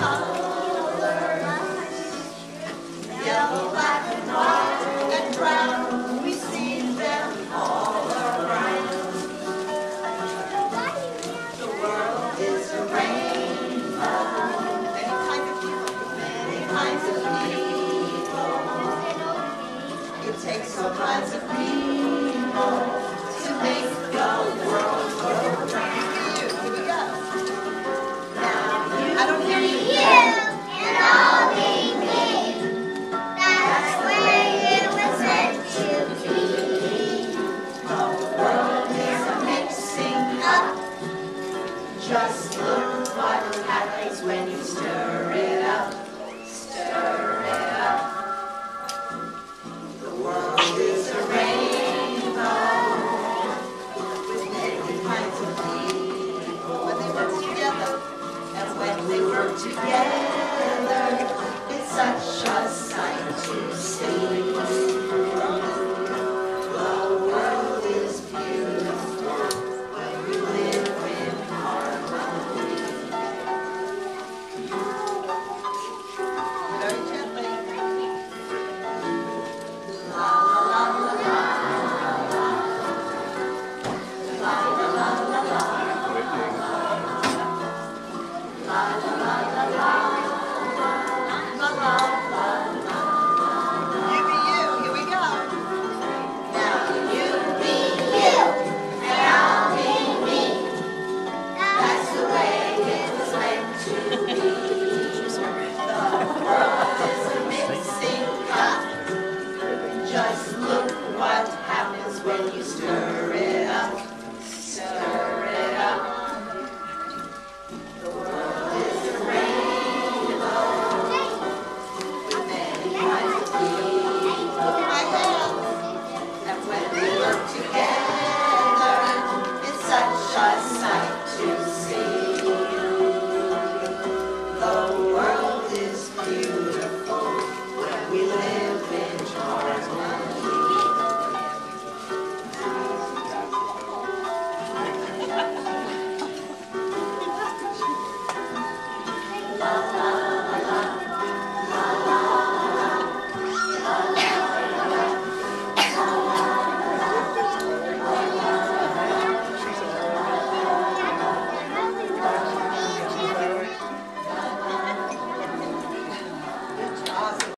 colors, yellow, black, and white, and brown. We see them all around. The world is a rainbow. Many kinds of people. Many kinds of people. It takes all kinds of people to make the world go round. Here we go. Now, I don't hear you. And I'll be me. That's the way it was meant to be. The world is a mixing up. Just look what happens when you stir it up. Stir it up. The world is a rainbow with many kinds of people. When they work together, and when they work together, it's such a sight to see. The world is beautiful when we live in harmony. Very gently. La la la la la. La la la la la. La la la la la. La la la la. You be you. Here we go. Now you be you, and I'll be me. That's the way it was meant to be. The world is a mixing cup. Just look what happens when you stir it up. Stir it up. The world is a rainbow with many kinds of people. My hand. And when we work together, it's such a sight to see. The world is beautiful when we live in harmony. La la la la. La la la la. La la la la. Awesome.